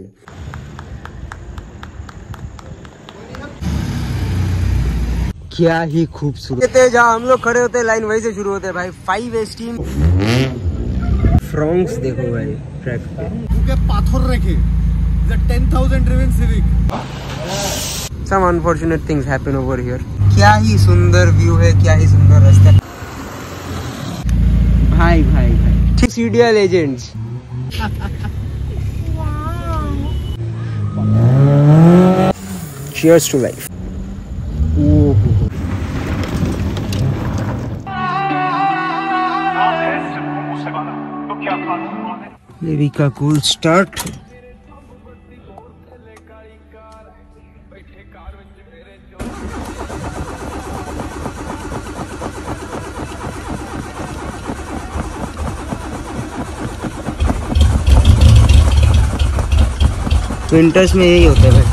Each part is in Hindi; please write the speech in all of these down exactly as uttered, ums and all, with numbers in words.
क्या ही खूबसूरत है। जहाँ हम लोग खड़े होते हैं लाइन वहीं से शुरू होते हैं भाई। फाइव एस्टीम फ्रॉन्क्स देखो भाई ट्रैक पे पाथर रखे ten thousand driven Civic. Some unfortunate things happen over here. क्या ही सुंदर व्यू है, क्या ही सुंदर रास्ता। भाई भाई भाई ठीक सीडिया legends. Cheers to life. Levi का cool start. विंटर्स में यही होता है भाई।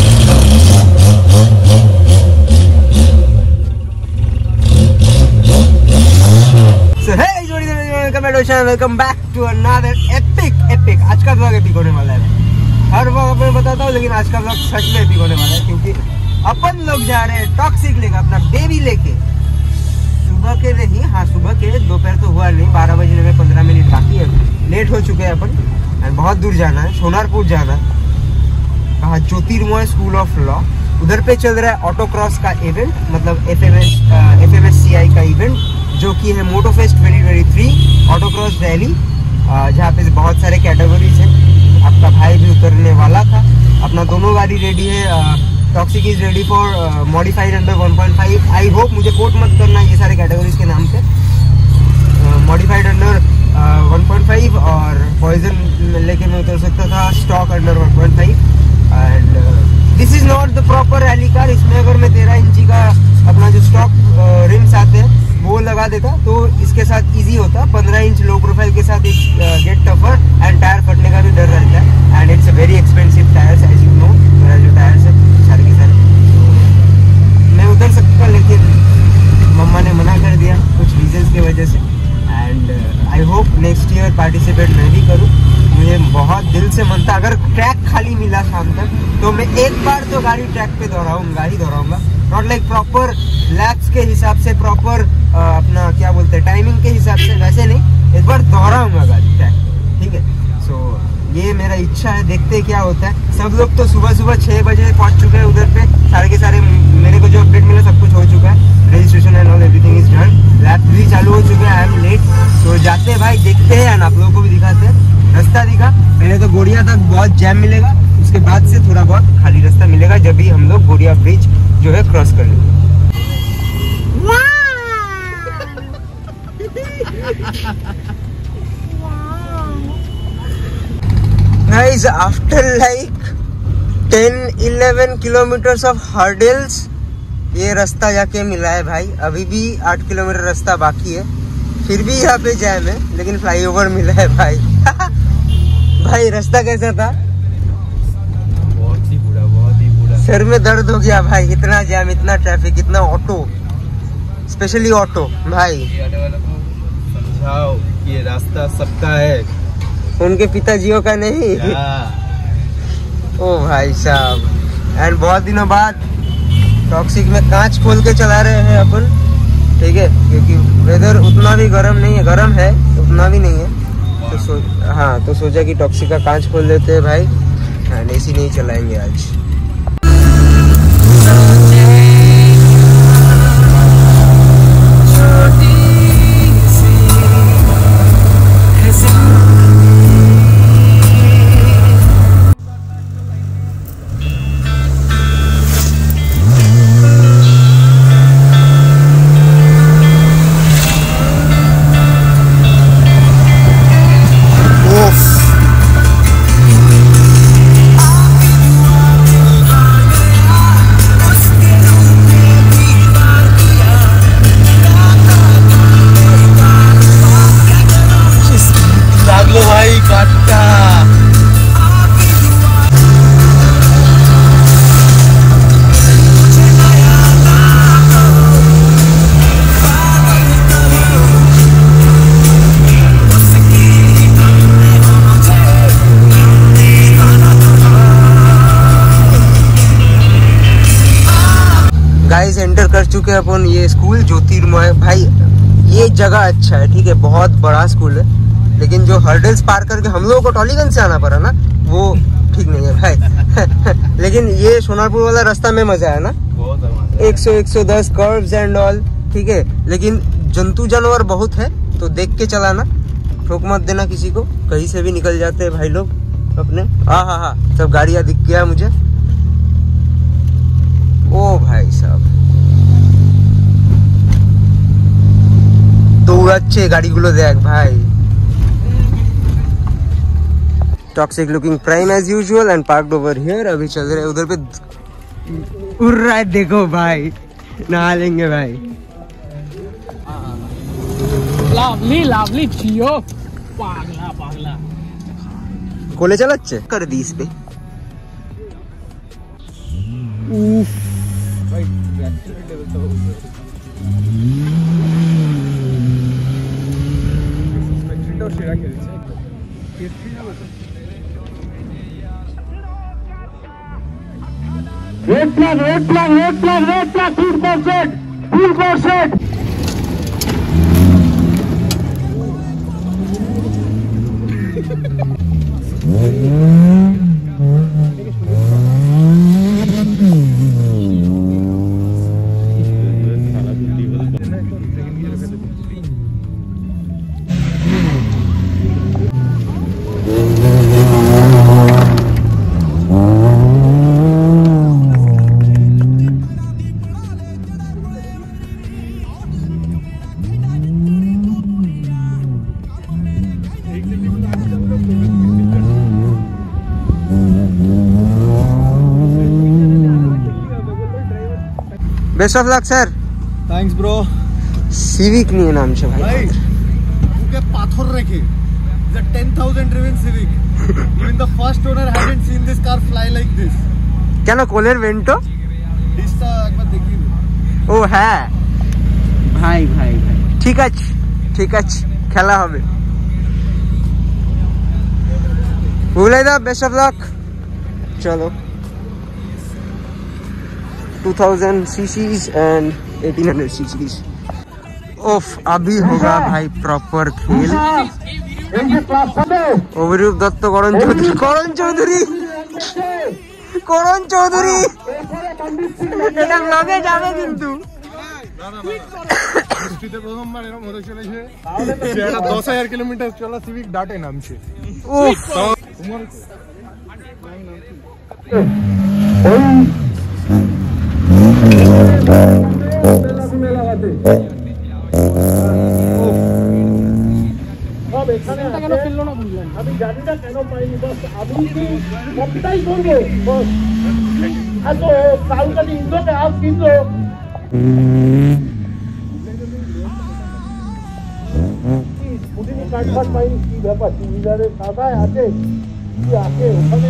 So hey, welcome back to another epic epic। आज का ब्लॉग एपिक होने वाला है। हर ब्लॉग मैं बताता हूँ, लेकिन आज का ब्लॉग सच में एपिक होने वाला है, क्योंकि अपन लोग जा रहे हैं टॉक्सिक लेकर अपना बेबी लेके। सुबह के नहीं, हाँ सुबह के, दोपहर तो हुआ नहीं, बारह बजने में पंद्रह मिनट बाकी है। लेट हो चुके हैं अपन, बहुत दूर जाना है, सोनारपुर जाना है। कहा ज्योतिर्मय स्कूल ऑफ लॉ। उधर पे चल रहा है ऑटो क्रॉस का इवेंट, मतलब F M S F M S C I का इवेंट, जो कि है moto fest twenty twenty three auto cross rally, जहाँ पे बहुत सारे कैटेगरीज हैं। आपका भाई भी उतरने वाला था। अपना दोनों गाड़ी रेडी है। Toxic is ready for modified under one point five. I hope, मुझे कोट मत करना ये सारे कैटेगरीज के नाम पे। Modified under one point five और पॉइजन लेके मैं उतर सकता था stock under one point five. And this is not the proper rally car. इसमें अगर मैं तेरह इंची का अपना जो स्टॉक रिम्स आते हैं वो लगा देता तो इसके साथ इजी होता। पंद्रह इंच लो प्रोफाइल के साथ एक गेट टफर एंड टायर फटने का भी डर रहता है। And it's a very expensive tyres, as you know. मेरा जो टायर्स है सारे के सारे, मैं उतर सकता, लेकिन मम्मा ने मना कर दिया कुछ रीजंस की वजह से। And I hope next year participate मैं भी करूँ। मुझे बहुत दिल से मन था, अगर ट्रैक खाली मिला शाम तक तो मैं एक बार तो गाड़ी ट्रैक पे दोहराऊंगा ही दोहराऊंगा। नॉट लाइक प्रॉपर लैप्स के हिसाब से, प्रॉपर अपना क्या बोलते हैं टाइमिंग के हिसाब से, वैसे नहीं, एक बार दोहराऊंगा गाड़ी ट्रैक पे, ठीक है। सो so, ये मेरा इच्छा है, देखते क्या होता है। सब लोग तो सुबह सुबह छः बजे पहुंच चुके हैं उधर पे, सारे के सारे। मेरे को जो अपडेट मिला सब कुछ हो चुका है, registration and all everything is done. Lab भी चालू हो चुके हैं। आई एम लेट, तो जाते हैं भाई, देखते हैं एंड आप लोगों को भी दिखाते हैं। रास्ता दिखा, पहले तो गोड़िया तक बहुत जैम मिलेगा, उसके बाद से थोड़ा बहुत खाली रास्ता मिलेगा जब भी हम लोग गोड़िया ब्रिज जो है क्रॉस कर लेंगे। Guys, after like ten eleven kilometers of hurdles, ये रास्ता जाके मिला है भाई। अभी भी आठ किलोमीटर रास्ता बाकी है, फिर भी यहाँ पे जैम है, लेकिन फ्लाईओवर मिला है भाई। भाई रास्ता कैसा था? बहुत ही बुरा, बहुत ही बुरा। सर में दर्द हो गया भाई, इतना जैम, इतना ट्रैफिक, इतना ऑटो, स्पेशली ऑटो। भाई ऑटो वालों को समझाओ कि ये रास्ता सबका है, उनके पिताजियों का नहीं। ओ भाई साहब। एंड बहुत दिनों बाद टॉक्सिक में कांच खोल के चला रहे हैं अपन, ठीक है, क्योंकि वेदर उतना भी गर्म नहीं है, गर्म है उतना भी नहीं है। तो सो हाँ तो सोचा कि टॉक्सिक का कांच खोल देते हैं भाई, एंड एसी नहीं चलाएंगे आज। गाइस एंटर कर चुके हैं अपन ये स्कूल ज्योतिर्मय। भाई ये जगह अच्छा है, ठीक है, बहुत बड़ा स्कूल है, लेकिन जो हर्डल्स पार करके हम लोगों को टॉलीगंज से आना पड़ा ना, वो ठीक नहीं है भाई। लेकिन ये सोनारपुर वाला रास्ता में मजा है ना, एक सौ एक सौ दस कर्व्स एंड ऑल, ठीक है। लेकिन जंतु जानवर बहुत है, तो देख के चलाना, ठोक मत देना किसी को, कहीं से भी निकल जाते हैं भाई लोग अपने। हाँ हाँ हाँ सब गाड़ियां दिख गया मुझे। ओ भाई साहब दौड़ाচ্ছে গাড়িগুলো দেখ भाई। Toxic looking prime as usual and parked over here. अभी चल रहे उधर पे उड़ रहा है, देखो भाई, नहा लेंगे भाई। लावली लावली छियो पागला पागला कोले चलाচ্ছে कर दी इस पे। उफ भाई बैटरी लेवल तो बैटरीটাও সেরা খেলছে। Red flag red flag red flag red flag full percent full percent best of luck sir. Thanks bro. Civic नहीं है नाम से भाई, भाई मुझे पाथर रखे the ten thousand driven Civic. Even the first owner hadn't seen this car fly like this. क्या ना कोलेर वेंटो इसका एक बार देखिए। ओ है भाई भाई भाई ठीक আছে ঠিক আছে খেলা হবে। Bulai da best of luck. चलो two thousand CCs and eighteen hundred CCs. ओफ अभी होगा भाई प्रॉपर खेल। অভিরূপ দত্ত, করণ চৌধুরী, করণ চৌধুরী করণ চৌধুরী এটা ব্লগে যাবে কিন্তু। প্রথমবার এরকম হতে চলেছে, একটা দশ হাজার কিলোমিটার চলা সিভিক ডাটে নামছে। উফ কেন ফেললো না বুঝলেন, আমি জানি না কেন পাইনি, বাস আমি কি সবটাই করবো বস। এত কালকাটি ইন্দ্রকে আজ কিন্তু স্কুটিনি কাটফাট পাইনি, কি ব্যাপার, টু হুইলারের সাদায় আছে কি আছে ওখানে।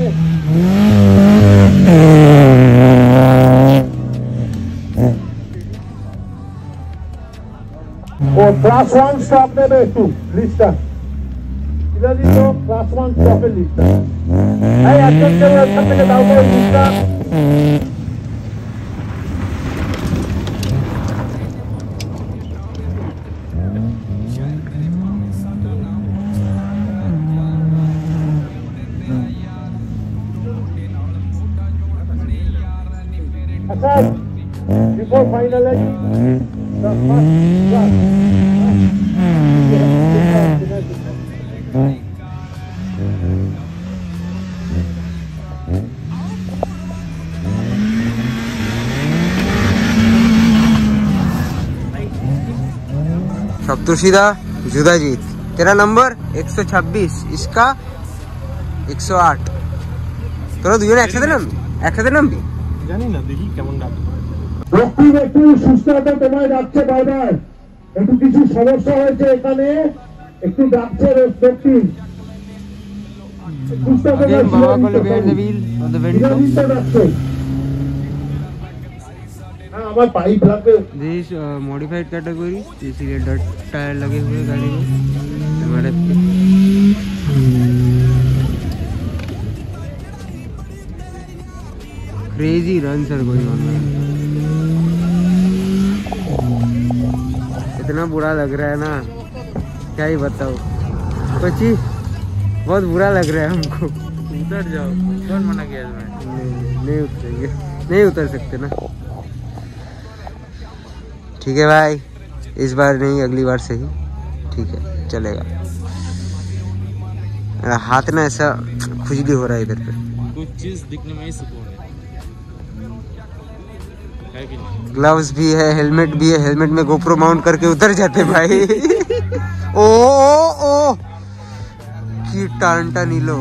ও ক্লাস ওয়ান স্টপ নেবে একটু লিস্টটা দিল, ক্লাস ওয়ান স্টপের লিস্টটা। এই একজন কেউ এখান থেকে দাও করে লিস্টটা। আচ্ছা before finalizing the first class. सप्तर्षिदा जुदाजीत, तेरा नंबर एक सौ छब्बीस, इसका एक सौ आठ। তোরা দুজনে একসাথে নামবি একসাথে নামবি জানি না, দেখি কেমন ডাক। দক্ষিণ একটু সুস্থতা তোমায় ডাকছে বারবার, একটু কিছু সমস্যা হয়েছে এখানে, একটু ডাকছে দক্ষিণ। बाबा को leave the wheel on the Vento. हां हमारे पाइप लगे दिस मॉडिफाइड कैटेगरी, इसीलिए डट टायर लगे हुए गाड़ी में हमारे। Crazy run sir going on. इतना बुरा लग रहा है ना, क्या ही बताओ। कोची बहुत बुरा लग रहा है हमको। उतर जाओ, कौन मना किया तुम्हें? नहीं, नहीं उतरेंगे, नहीं उतर सकते ना। ठीक है भाई, इस बार नहीं, अगली बार से ही ठीक है, चलेगा। मेरा हाथ ना ऐसा खुजली हो रहा है इधर पे। कुछ चीज दिखने में ही सुकून है कि नहीं? ग्लव्स भी है, हेलमेट भी है। हेलमेट में गोप्रो माउंट करके उतर जाते भाई। ओ ओ ओ की टांटा नीलो।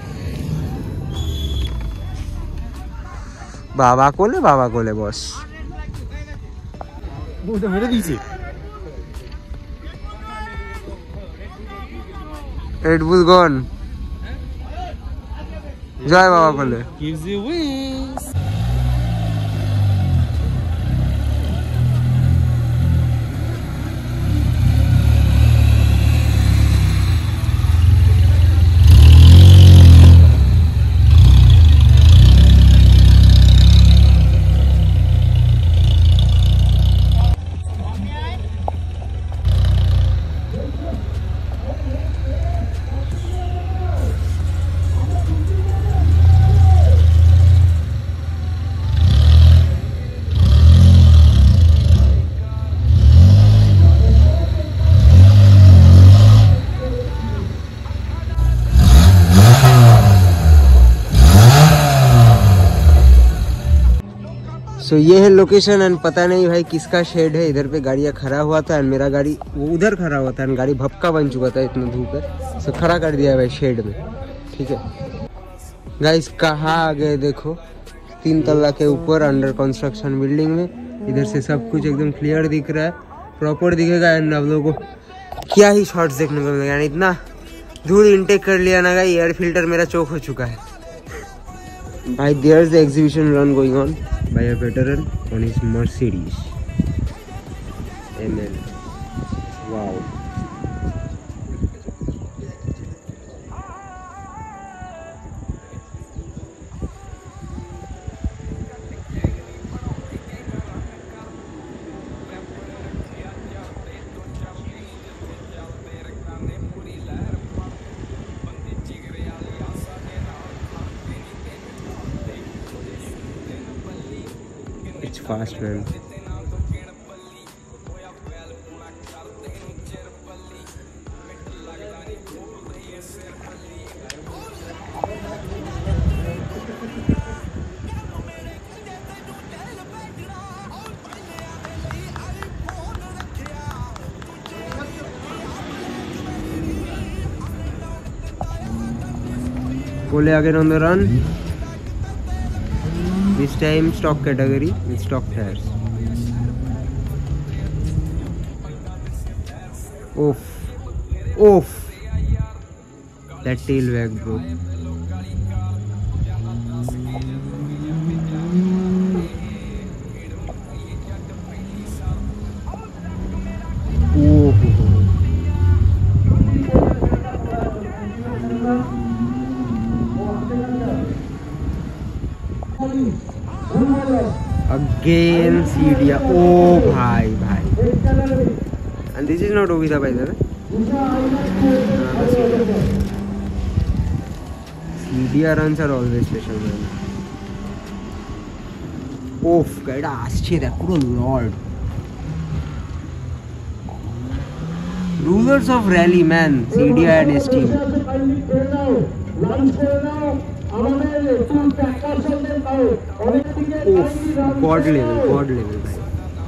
बाबा को ले, बाबा को ले बॉस। वो तो मेरे पीछे। Red Bull gone. जय बाबा को ले। Gives you wings. So so, ये है लोकेशन एंड पता नहीं भाई किसका शेड है। इधर पे गाड़ियाँ खड़ा हुआ था एंड मेरा गाड़ी वो उधर खड़ा हुआ था एंड गाड़ी भपका बन चुका था इतना धूप है। सो so, खड़ा कर दिया है भाई शेड में। ठीक है गाइस, कहाँ आ गए देखो, तीन तल्ला के ऊपर अंडर कंस्ट्रक्शन बिल्डिंग में। इधर से सब कुछ एकदम क्लियर दिख रहा है, प्रॉपर दिखेगा एंड आप लोगों को क्या ही शॉर्ट्स देखने को मिलेगा। इतना धूल इनटेक कर लिया ना गाइस, एयर फिल्टर मेरा चौक हो चुका है भाई। There is the exhibition run going on by a veteran on his Mercedes M L. Wow. It's fast, man. Pole again on the run. This time stock category with stock tires. Oof, oof, that tail wag, bro. Ooh. Again सीढ़ियाँ, ओ भाई भाई, and this is not Ogita by the way. सीढ़ियाँ runs are always special man. Oof, गाइडा आश्चर्य है पूरा lord. Rulers of rally man, सीढ़ियाँ and his team. God level, god level भाई.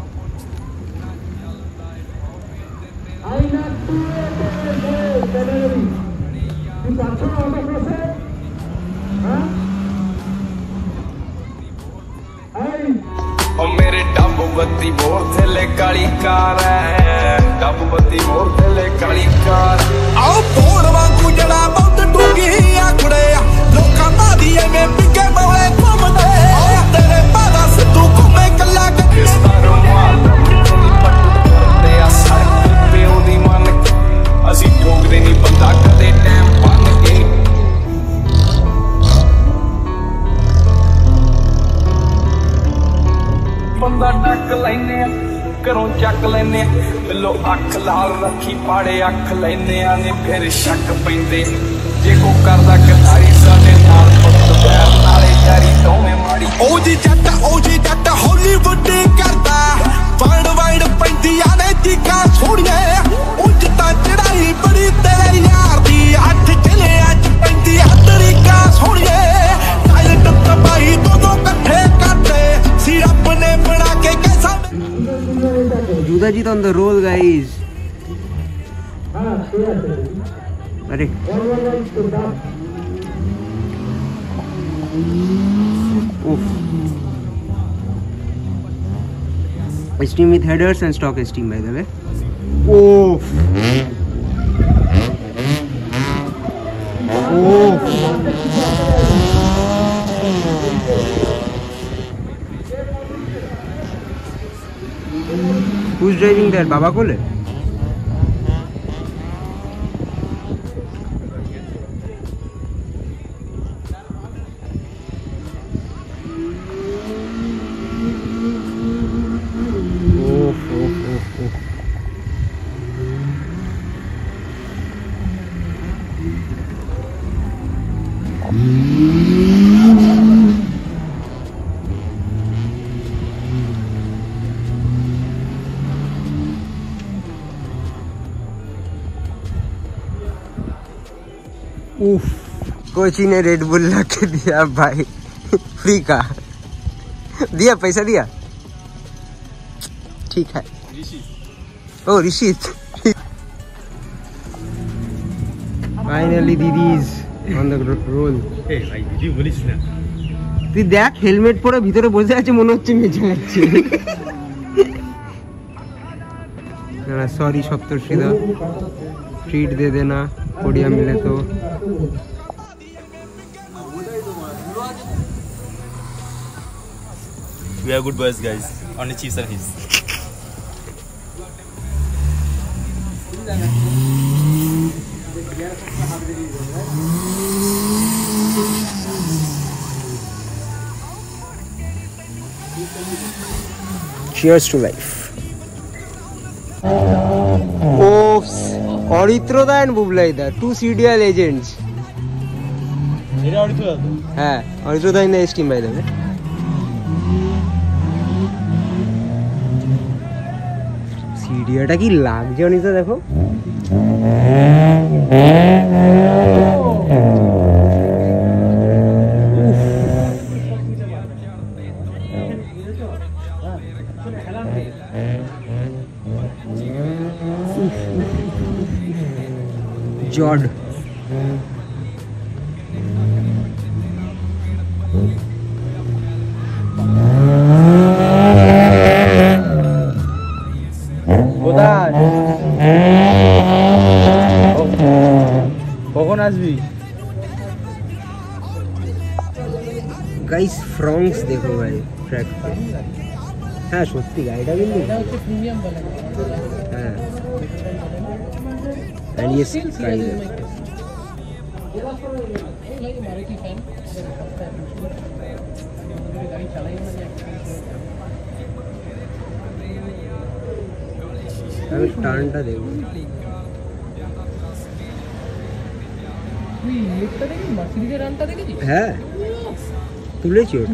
ओ मेरे डब बत्ती मोर थले काली कार है, डब बत्ती मोर थले काली कार. आओ तोड़ वांगू जड़ा बहुत डूंगी आंकड़े लोकां दा दिए में पिके मौले घुमदे. तेरे बादा से तू घूमे कल्ला के सारो माल ते आ सर पे ओदी मन ਅਸੀਂ ਠੋਕਦੇ ਨਹੀਂ ਬੰਦਾ ਕਦੇ ਟਾਈਮ ਬੰਨ ਕੇ. ਬੰਦਾ ਟੱਕ ਲੈਨੇ ਘਰੋਂ ਚੱਕ ਲੈਨੇ ਬਿੱਲੋ ਅੱਖ ਲਾਲ ਰੱਖੀ ਪਾੜੇ ਅੱਖ ਲੈਨੇ ਆ ਨੇ ਫਿਰ ਸ਼ੱਕ ਪੈਂਦੇ ਜੇ ਕੋ ਕਰਦਾ ਕਤਾਰੀ ਸਾਡੇ ਨਾਲ ਪੁੱਤ ਪੈਰ ਨਾਲੇ ਯਾਰੀ ਦੋਵੇਂ ਮਾੜੀ ਉਹ ਜੀ ਜੱਟ ਉਹ ਜੀ ਜੱਟ ਹਾਲੀਵੁੱਡ ਕਰਦਾ ਵਰਡ ਵਾਈਡ ਪੈਂਦੀਆਂ ਨੇ ਚੀਕਾਂ ਸੋਹਣੀਆਂ ਉਂਝ ਤਾਂ ਚੜਾਈ ਬੜੀ ਤੇਰੇ ਯਾਰ ਦੀ ਅੱਠ ਜ਼ਿਲ੍ਹਿਆਂ ਚ ਪੈਂਦੀ ਆ ਤਰੀਕਾ ਸੋਹਣੀਏ ਟਾਇਲਟ ਤਬਾਈ ਦੋਨੋਂ ਇਕੱਠੇ ਕਰਦੇ ਸੀ ਰੱਬ ਨੇ ਬਣਾ ਕੇ ਕੈਸਾ Juda ji on the roll, guys. Arey. Oof. Steam with headers and stock steam, by the way. Oof. Oof. Who's driving there? Baba Kole? उफ, कोची ने रेड बुल ला के दिया भाई फ्री का दिया पैसा दिया ठीक है ओ ऋषित फाइनली दीदी इज ऑन द रोल ए भाई दीदी बोलिस ना তুই দেখ হেলমেট পরে ভিতরে বসে আছে মনে হচ্ছে মেজে যাচ্ছে না সরি সপ্তর্ষিদা ट्रीट दे देना बढ़िया मिले तो we are good boys guys only cheese and his cheers to life oops অরিত্রদা এন্ড বুবলাইদা টু সিডিয়া লেজেন্ডস এটা অরিত্রদা হ্যাঁ অরিত্রদা in the steam by the way সিডিয়াটা কি লাগছে অনিতা দেখো जॉड কখন আসবি गाइस फ्रॉन्क्स देखो भाई ट्रैक पे हाँ सত্যি গাড়িটা কিন্তু प्रीमियम वाला हाँ एंड ये प्राइस है भाई मारुति फैन गाड़ी चलाई अभी टांटा देखो তুই এটা দেখি মার্সিডিজের রানটা দেখেছিস হ্যাঁ তুলেছি ওটা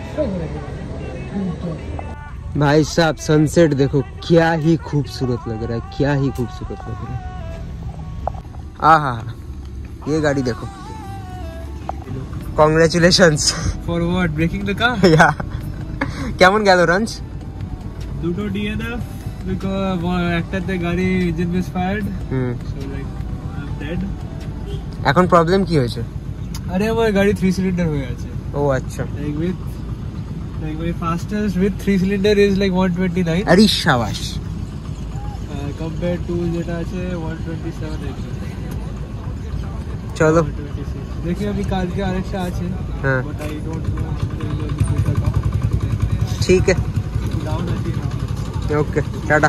भाई साहब सनसेट देखो क्या ही खूबसूरत लग रहा है क्या ही खूबसूरत लग रहा है आहा ये गाड़ी देखो congratulations for what breaking the car या কেমন গেল রাঞ্চ দুটো ডিএনএফ because একটাতে গাড়ি engine misfired hmm so like I'm dead এখন প্রবলেম কি হয়েছে আরে আমার গাড়ি থ্রি সিলিন্ডার হয়ে আছে ও আচ্ছা like with like my fastest with three cylinder is like one twenty-nine আরে শাবাশ uh, compared to যেটা আছে one twenty-seven চলো one twenty-six देखिए अभी কালকে আরেকটা আছে হ্যাঁ but I don't know ठीक है down আছে ओके टाटा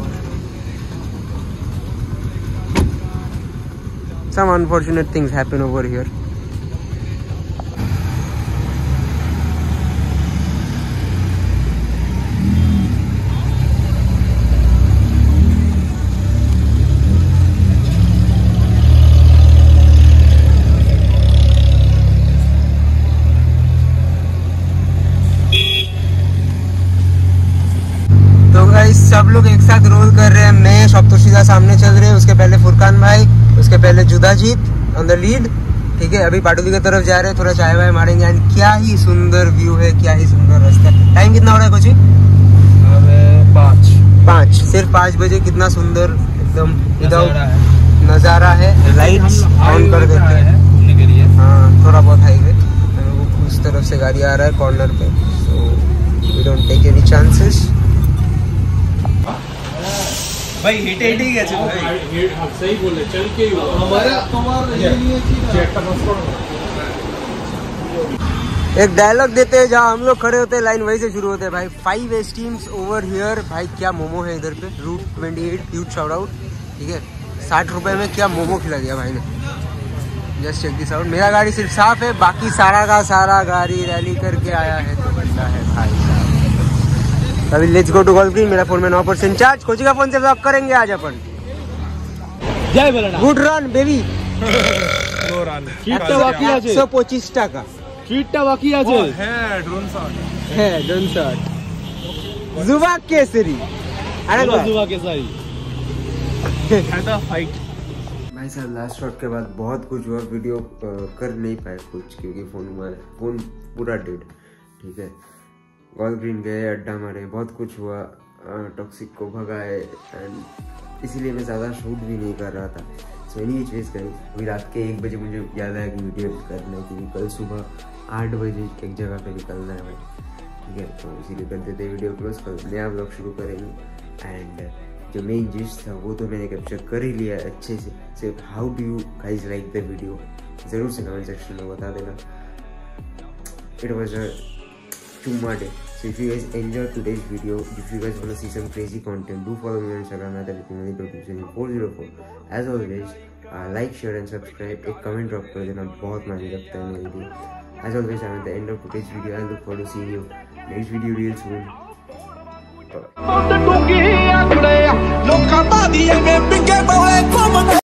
some unfortunate things happen over here guys सब लोग एक साथ रोल कर रहे हैं। मैं सप्तोशीदा सामने चल रहे हैं, उसके पहले फुरकान भाई, उसके पहले जुदाजीत ऑन द लीड। ठीक है, अभी पाटुली की तरफ जा रहे हैं, थोड़ा चाय वाय मारेंगे। एंड क्या ही सुंदर व्यू है, क्या ही सुंदर रास्ता। टाइम कितना हो रहा है कोची? पाँच पाँच सिर्फ पाँच बजे। कितना सुंदर एकदम विदाउट नज़ारा है। लाइट्स ऑन कर देते हैं घूमने के लिए। हाँ, थोड़ा बहुत हाईवे। उस तरफ से गाड़ी आ रहा है कॉर्नर पे, so we don't take any chances. भाई हेटे हेटे ही गए भाई। सही बोले, चल के ही हमारा एक डायलॉग देते हैं, जहाँ हम लोग खड़े होते हैं लाइन वहीं से शुरू होते हैं भाई। Five steams over here. भाई क्या मोमो है इधर पे, route twenty eight, huge shout out. ठीक है, साठ रुपए में क्या मोमो खिला दिया भाई ने। Just check this out. मेरा गाड़ी सिर्फ साफ है, बाकी सारा का सारा गाड़ी रैली करके आया है तो बंदा है भाई साहब। अभी let's go to golf green. मेरा फोन में नौ परसेंट चार्ज। कोची का फोन से आप करेंगे आज अपन। जय बोलना। Good run baby. চিটটা বাকি আছে, একশো পঁচিশ টাকা। চিটটা বাকি আছে। হ্যাঁ ড্রোন শট হ্যাঁ ড্রোন শট। जुबा केसरी। अरे जुबा केसरी था फाइट। भाई साहब लास्ट शॉट के बाद बहुत कुछ हुआ। वीडियो कर नहीं पाए कुछ क्योंकि फोन हमारा फोन पूरा डेड। ठीक है, गोल्फ ग्रीन गए, अड्डा मारे, बहुत कुछ हुआ। टॉक्सिक को भगाए एंड इसीलिए मैं ज़्यादा शूट भी नहीं कर रहा था। सो एनी चीज़ करी। अभी रात के एक बजे मुझे याद आया कि वीडियो करना है क्योंकि कल सुबह आठ बजे एक जगह पे निकलना है भाई। ठीक है, तो इसीलिए कर देते वीडियो क्लोज। कल नया ब्लॉग शुरू करेंगे। एंड जो मेन चीज़ था वो तो मैंने कैप्चर कर ही लिया अच्छे से। सिर्फ how do you guys like the video ज़रूर से कमेंट सेक्शन में बता देना। इट वॉज अ चुम्मा day. So if you guys enjoyed today's video, if you guys want to see some crazy content, do follow me on Instagram at four zero four. As always, uh, like, share and subscribe. एक comment drop कर देना, बहुत मायने रखता है मेरे लिए। As always, I'm at the end of today's video. I look forward to seeing you next video real soon. ਲੋਕਾਂ ਦਾ ਦੀਆਂ ਬਿੱਗੇ ਬੋਲੇ ਘੁੰਮਦੇ